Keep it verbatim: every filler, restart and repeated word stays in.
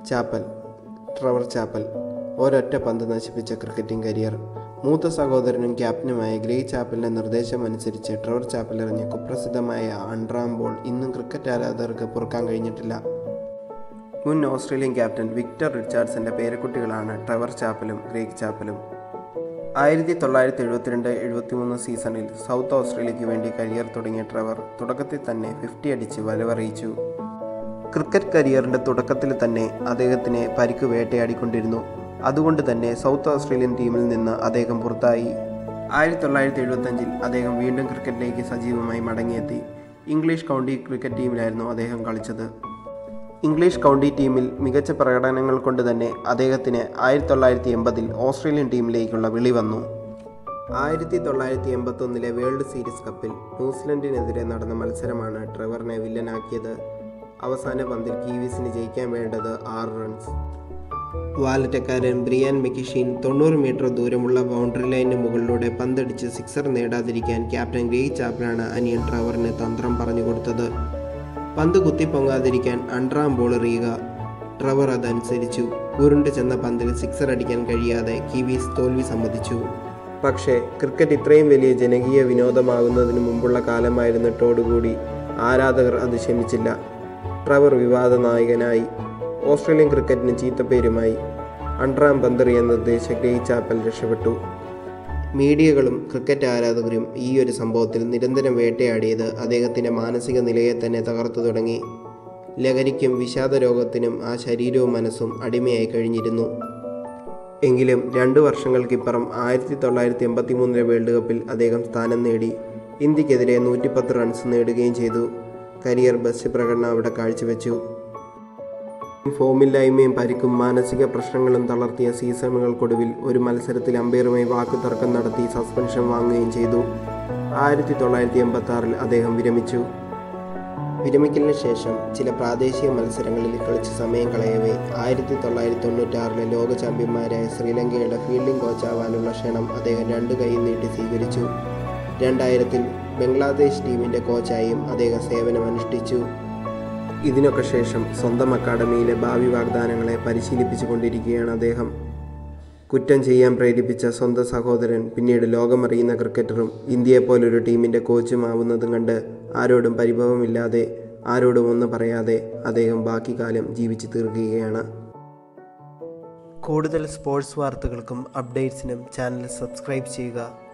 Chapel. Trevor chapel ഒരൊറ്റ പന്ത് നശിപ്പിച്ച ക്രിക്കറ്റിംഗ് കരിയർ. മൂത്ത സഹോദരനും ക്യാപ്റ്റനുമായ ഗ്രേഗ് ചാപ്പലിൻ്റെ നിർദ്ദേശമനുസരിച്ച് ട്രെവർ ചാപ്പൽ എറിഞ്ഞ കുപ്രസിദ്ധമായ അണ്ടർആം ബോൾ ഇന്നും ക്രിക്കറ്റ് ആരാധകർക്ക് പൊറുക്കാൻ കഴിഞ്ഞിട്ടില്ല. മുൻ ഓസ്ട്രേലിയൻ ക്യാപ്റ്റൻ വിക്ടർ റിച്ചാർഡ്സന്റെ പേരക്കുട്ടികളാണ് ട്രെവർ ചാപ്പലും ഗ്രേഗ് ചാപ്പലും. ആയിരത്തി തൊള്ളായിരത്തി എഴുപത്തിരണ്ട് എഴുപത്തിമൂന്ന് സീസണിൽ സൗത്ത് ഓസ്ട്രേലിയയ്ക്ക് വേണ്ടി കരിയർ തുടങ്ങിയ ട്രെവർ തുടക്കത്തിൽ തന്നെ ഫിഫ്റ്റി അടിച്ച് വരവറിയിച്ചു. ക്രിക്കറ്റ് കരിയറിൻ്റെ തുടക്കത്തിൽ തന്നെ അദ്ദേഹത്തിന് പരിക്ക് വേട്ടയാടിക്കൊണ്ടിരുന്നു. അതുകൊണ്ട് തന്നെ സൗത്ത് ഓസ്ട്രേലിയൻ ടീമിൽ നിന്ന് അദ്ദേഹം പുറത്തായി. ആയിരത്തി തൊള്ളായിരത്തി എഴുപത്തഞ്ചിൽ അദ്ദേഹം വീണ്ടും ക്രിക്കറ്റിലേക്ക് സജീവമായി മടങ്ങിയെത്തി. ഇംഗ്ലീഷ് കൗണ്ടി ക്രിക്കറ്റ് ടീമിലായിരുന്നു അദ്ദേഹം കളിച്ചത്. ഇംഗ്ലീഷ് കൗണ്ടി ടീമിൽ മികച്ച പ്രകടനങ്ങൾ കൊണ്ട് തന്നെ അദ്ദേഹത്തിന് ആയിരത്തി തൊള്ളായിരത്തി എൺപതിൽ ഓസ്ട്രേലിയൻ ടീമിലേക്കുള്ള വിളി വന്നു. ആയിരത്തി തൊള്ളായിരത്തി എൺപത്തൊന്നിലെ വേൾഡ് സീരീസ് കപ്പിൽ ന്യൂസിലൻഡിനെതിരെ നടന്ന മത്സരമാണ് ട്രെവറിനെ വില്ലനാക്കിയത്. അവസാന പന്തിൽ കീവീസിന് ജയിക്കാൻ വേണ്ടത് ആറ് റൺസ്. വാലറ്റക്കാരൻ ബ്രിയാൻ മെക്കിഷീൻ തൊണ്ണൂറ് മീറ്റർ ദൂരമുള്ള ബൗണ്ടറി ലൈനിന് മുകളിലൂടെ പന്തടിച്ച് സിക്സർ നേടാതിരിക്കാൻ ക്യാപ്റ്റൻ ഗ്രേഗ് ചാപ്പലാണ് അനിയൻ ട്രെവറിന് തന്ത്രം പറഞ്ഞു കൊടുത്തത്. പന്ത് കുത്തിപ്പൊങ്ങാതിരിക്കാൻ അണ്ടർആം ബോൾ എറിയുക. ട്രെവർ അതനുസരിച്ചു. ഉരുണ്ട് ചെന്ന പന്തിൽ സിക്സർ അടിക്കാൻ കഴിയാതെ കീവീസ് തോൽവി സമ്മതിച്ചു. പക്ഷേ ക്രിക്കറ്റ് ഇത്രയും വലിയ ജനകീയ വിനോദമാകുന്നതിന് മുമ്പുള്ള കാലമായിരുന്നിട്ടോടുകൂടി ആരാധകർ അത് ക്ഷമിച്ചില്ല. ട്രെവർ വിവാദ നായകനായി. ഓസ്ട്രേലിയൻ ക്രിക്കറ്റിന് ചീത്തപ്പേരുമായി. അണ്ടർആം പന്തെറിയെന്ന് നിർദ്ദേശിച്ച ഗ്രേഗ് ചാപ്പൽ രക്ഷപ്പെട്ടു. മീഡിയകളും ക്രിക്കറ്റ് ആരാധകരും ഈ ഒരു സംഭവത്തിൽ നിരന്തരം വേട്ടയാടിയത് അദ്ദേഹത്തിൻ്റെ മാനസിക നിലയെ തന്നെ തകർത്തു തുടങ്ങി. ലഹരിക്കും വിഷാദരോഗത്തിനും ആ ശരീരവും മനസ്സും അടിമയായി കഴിഞ്ഞിരുന്നു. എങ്കിലും രണ്ടു വർഷങ്ങൾക്കിപ്പുറം ആയിരത്തി തൊള്ളായിരത്തി എൺപത്തി മൂന്നിലെ വേൾഡ് കപ്പിൽ അദ്ദേഹം സ്ഥാനം നേടി. ഇന്ത്യക്കെതിരെ നൂറ്റിപ്പത്ത് റൺസ് നേടുകയും ചെയ്തു. കരിയർ ബെസ്റ്റ് പ്രകടനം അവിടെ കാഴ്ചവെച്ചു. ഫോമില്ലായ്മയും പരിക്കും മാനസിക പ്രശ്നങ്ങളും തളർത്തിയ സീസണുകൾക്കൊടുവിൽ ഒരു മത്സരത്തിൽ അമ്പയറുമായി വാക്കുതർക്കം നടത്തി സസ്പെൻഷൻ വാങ്ങുകയും ചെയ്തു. ആയിരത്തി തൊള്ളായിരത്തി എൺപത്തി ആറിൽ അദ്ദേഹം വിരമിച്ചു. വിരമിക്കലിന് ശേഷം ചില പ്രാദേശിക മത്സരങ്ങളിൽ കളിച്ച് സമയം കളയവേ ആയിരത്തി തൊള്ളായിരത്തി തൊണ്ണൂറ്റാറിലെ ലോക ചാമ്പ്യന്മാരായ ശ്രീലങ്കയുടെ ഫീൽഡിംഗ് കോച്ചാവാനുള്ള ക്ഷണം അദ്ദേഹം രണ്ടു കൈ നീട്ടി സ്വീകരിച്ചു. രണ്ടായിരത്തിൽ ബംഗ്ലാദേശ് ടീമിൻ്റെ കോച്ചായും അദ്ദേഹം സേവനമനുഷ്ഠിച്ചു. ഇതിനൊക്കെ ശേഷം സ്വന്തം അക്കാഡമിയിലെ ഭാവി വാഗ്ദാനങ്ങളെ പരിശീലിപ്പിച്ചു കൊണ്ടിരിക്കുകയാണ് അദ്ദേഹം. കുറ്റം ചെയ്യാൻ പ്രേരിപ്പിച്ച സ്വന്തം സഹോദരൻ പിന്നീട് ലോകമറിയുന്ന ക്രിക്കറ്ററും ഇന്ത്യയെപ്പോലൊരു ടീമിൻ്റെ കോച്ചുമാവുന്നതും കണ്ട് ആരോടും പരിഭവമില്ലാതെ ആരോടും ഒന്നും പറയാതെ അദ്ദേഹം ബാക്കി കാലം ജീവിച്ചു തീർക്കുകയാണ്. കൂടുതൽ സ്പോർട്സ് വാർത്തകൾക്കും അപ്ഡേറ്റ്സിനും ചാനൽ സബ്സ്ക്രൈബ് ചെയ്യുക.